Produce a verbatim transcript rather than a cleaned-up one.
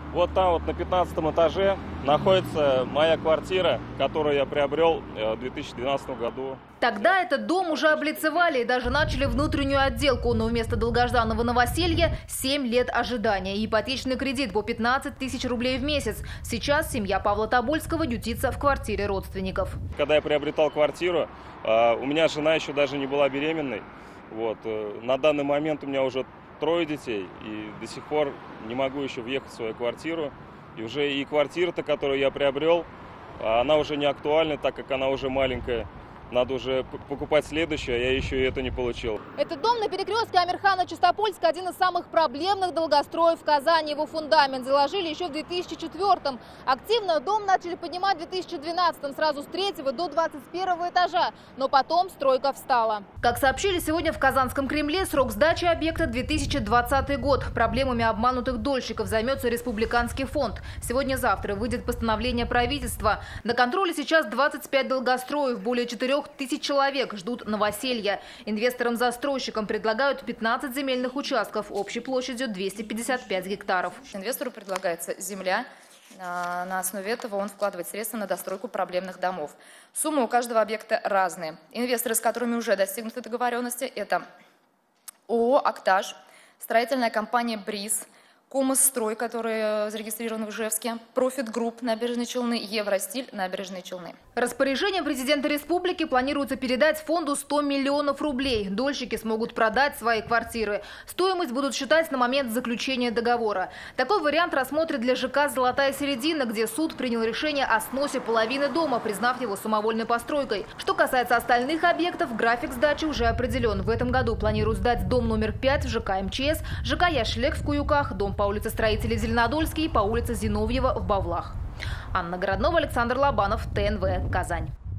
Вот там вот на пятнадцатом этаже находится моя квартира, которую я приобрел в две тысячи двенадцатом году. Тогда этот дом уже облицевали и даже начали внутреннюю отделку, но вместо долгожданного новоселья семь лет ожидания и ипотечный кредит по пятнадцать тысяч рублей в месяц. Сейчас семья Павла Тобольского ютится в квартире родственников. Когда я приобретал квартиру, у меня жена еще даже не была беременной. Вот. На данный момент у меня уже трое детей, и до сих пор не могу еще въехать в свою квартиру. И уже и квартира-то, которую я приобрел, она уже не актуальна, так как она уже маленькая. Надо уже покупать следующее, а я еще и это не получил. Этот дом на перекрестке Амирхана-Чистопольска один из самых проблемных долгостроев в Казани. Его фундамент заложили еще в две тысячи четвёртом. Активно дом начали поднимать в две тысячи двенадцатом, сразу с третьего до двадцать первого этажа. Но потом стройка встала. Как сообщили сегодня в Казанском Кремле, срок сдачи объекта две тысячи двадцатый год. Проблемами обманутых дольщиков займется Республиканский фонд. Сегодня-завтра выйдет постановление правительства. На контроле сейчас двадцать пять долгостроев, более четырёх тысяч человек ждут новоселья. Инвесторам-застройщикам предлагают пятнадцать земельных участков общей площадью двести пятьдесят пять гектаров. Инвестору предлагается земля. На основе этого он вкладывает средства на достройку проблемных домов. Суммы у каждого объекта разные. Инвесторы, с которыми уже достигнуты договоренности, это ООО «Актаж», строительная компания «Бриз», Комосстрой, который зарегистрирован в Ижевске, Профит Групп, Набережные Челны, Евростиль, Набережные Челны. Распоряжением президента республики планируется передать фонду сто миллионов рублей. Дольщики смогут продать свои квартиры. Стоимость будут считать на момент заключения договора. Такой вариант рассмотрит для ЖК «Золотая середина», где суд принял решение о сносе половины дома, признав его самовольной постройкой. Что касается остальных объектов, график сдачи уже определен. В этом году планируют сдать дом номер пять в ЖК МЧС, ЖК Яшлек в Куюках, дом по улице Строителей Зеленодольский и по улице Зиновьева в Бавлах. Анна Городнова, Александр Лобанов, ТНВ, Казань.